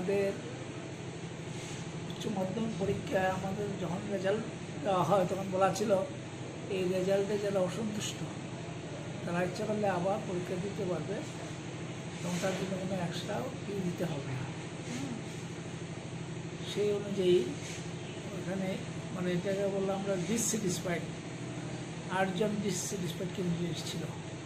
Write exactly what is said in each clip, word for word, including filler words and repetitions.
আমাদের উচ্চ মাধ্যমিক পরীক্ষায় আমাদের যখন রেজাল্ট দেওয়া হয় তখন বলা ছিল এই রেজাল্টে যারা অসন্তুষ্ট তারা ইচ্ছা করলে আবার পরীক্ষা দিতে পারবে এবং তার জন্য কোনো এক্সট্রা ফি দিতে হবে না। সেই অনুযায়ী ওখানে মানে এটাকে বললাম আমরা ডিসস্যাটিসফাইড, আটজন ডিসস্যাটিসফাইড ক্যান্ডিডেট ছিল।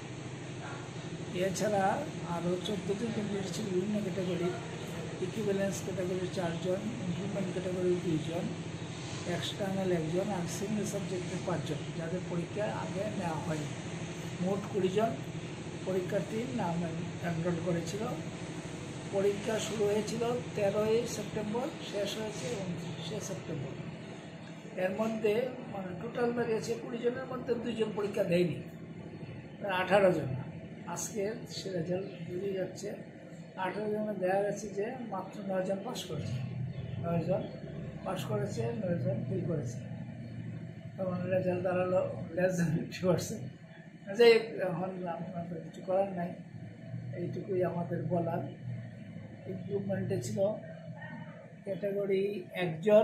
এছাড়া আরও চোদ্দোটি ক্যান্ডিডেট ছিল বিভিন্ন ক্যাটাগরির। ইকুইভ্যালেন্স ক্যাটাগরির চারজন, ইমপ্রুভমেন্ট ক্যাটাগরির দুইজন, এক্সটার্নাল একজন আর সিঙ্গেল সাবজেক্টের পাঁচজন, যাদের পরীক্ষা আগে নেওয়া হয়নি। মোট কুড়িজন পরীক্ষার্থীর নাম এনরোল করেছিল। পরীক্ষা শুরু হয়েছিল তেরোই সেপ্টেম্বর, শেষ হয়েছে উনত্রিশে সেপ্টেম্বর। এর মধ্যে মানে টোটাল দাঁড়িয়েছে কুড়ি জনের মধ্যে দুইজন পরীক্ষা দেয়নি, আঠারো জন। আজকে সে রেজাল্ট বেরিয়ে যাচ্ছে। আঠারো জনে দেখা গেছে যে মাত্র নয়জন পাস করেছে, নয়জন পাস করেছে, নয়জন ফেল করেছে। তখন রেজাল্ট দাঁড়ালো লেস দেন ফিফটি পার্সেন্ট। যে এখন আপনাদের কিছু করার নাই, এইটুকুই আমাদের বলার। ইমপ্রুভমেন্টে ছিল ক্যাটাগরি একজন,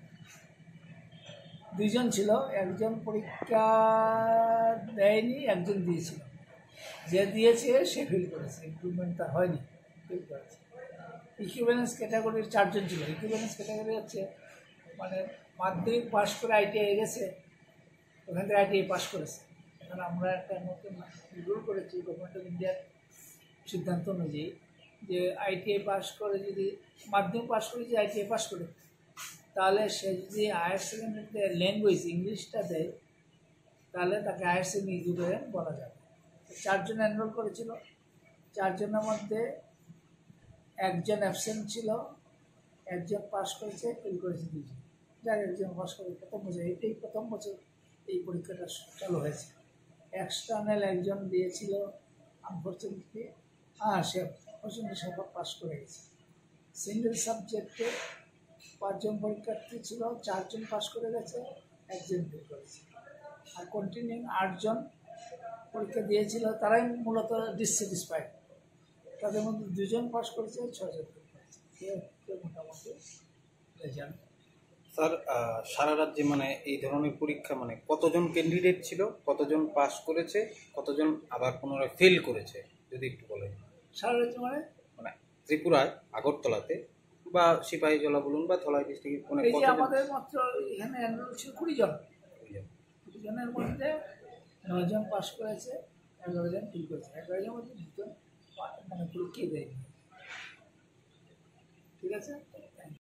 দুইজন ছিল, একজন পরীক্ষা দেয়নি, একজন দিয়েছিল। যে দিয়েছে সে ফেল করেছে, ইমপ্রুভমেন্ট তার হয়নি, ফেল করেছে। ইকুইভ্যালেন্স ক্যাটাগরির চারজন ছিল। ইকুইভ্যালেন্স ক্যাটাগরি হচ্ছে মানে মাধ্যমিক পাস করে আইটিআই গেছে, ওখান থেকে আইটিআই পাস করেছে। এখন আমরা একটা নতুন রুল করেছি গভর্নমেন্ট অফ ইন্ডিয়ার সিদ্ধান্ত অনুযায়ী যে আইটিআই পাস করে যদি মাধ্যমিক পাস করে যদি আইটিআই পাস করে, তাহলে সে যদি হায়ার সেকেন্ডারিতে ল্যাঙ্গুয়েজ ইংলিশটা দেয় তাহলে তাকে হায়ার সেকেন্ডারি এডুকেশন বলা যাবে। চারজন এনরোল করেছিল, চারজনের মধ্যে একজন অ্যাবসেন্ট ছিল, একজন পাস করেছে, ফেল করেছে দুজন। যার একজন পাস করে প্রথম বছর, এটাই প্রথম বছর এই পরীক্ষাটা চালু হয়েছে। এক্সটার্নাল একজন দিয়েছিল, আনফর্চুনেটলি হ্যাঁ সে ফর্চুনেটলি সফল পাস করে গেছে। সিঙ্গেল সাবজেক্টে পাঁচজন পরীক্ষার্থী ছিল, চারজন পাস করে গেছে, একজন ফেল করেছে। আর কন্টিনিউ আটজন পরীক্ষা দিয়েছিল, তারাই মূলত ডিসস্যাটিসফাইড। তাদের মধ্যে দুজন পাস করেছে, ছজন ফেল করেছে। মোটামুটি রেজাল্ট। স্যার সারা রাজ্যে মানে এই ধরনের পরীক্ষা মানে কতজন ক্যান্ডিডেট ছিল, কতজন পাস করেছে, কতজন আবার পুনরায় ফেল করেছে যদি একটু বলেন। সারা রাজ্যে মানে মানে ত্রিপুরায় আগরতলাতে বা সিপাহীজলা বলুন বা ধলাই ডিস্ট্রিক্ট মানে আমাদের মাত্র এখানে এনরোল ছিল কুড়ি জন। কুড়ি জনের মধ্যে নয়জন পাস করেছে, এগারো জন ফেল করেছে। এগারো জনের মধ্যে দুজন মানে পরীক্ষা দেয়।